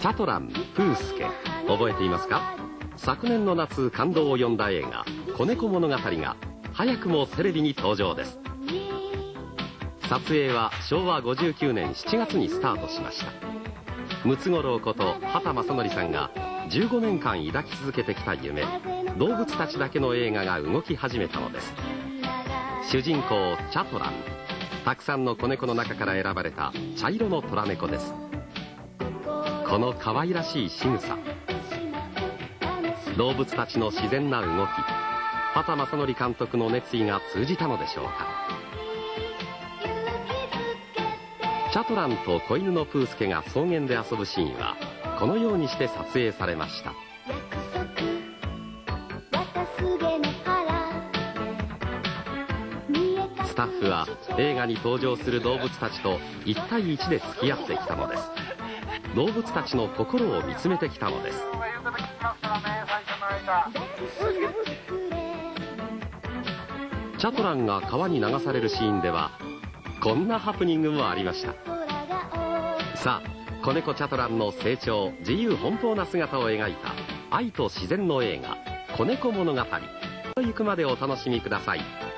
チャトラン、プースケ、覚えていますか？昨年の夏感動を呼んだ映画「子猫物語」が早くもテレビに登場です。撮影は昭和59年7月にスタートしました。ムツゴロウこと畑正憲さんが15年間抱き続けてきた夢、動物たちだけの映画が動き始めたのです。主人公チャトラン、たくさんの子猫の中から選ばれた茶色の虎猫です。この可愛らしい仕草、動物たちの自然な動き、畑正憲監督の熱意が通じたのでしょうか。チャトランと子犬のプースケが草原で遊ぶシーンはこのようにして撮影されました。スタッフは映画に登場する動物たちと1対1で付き合ってきたのです。動物たちの心を見つめてきたのです。チャトランが川に流されるシーンではこんなハプニングもありました。さあ、子猫チャトランの成長、自由奔放な姿を描いた愛と自然の映画「子猫物語」と行くまでお楽しみください。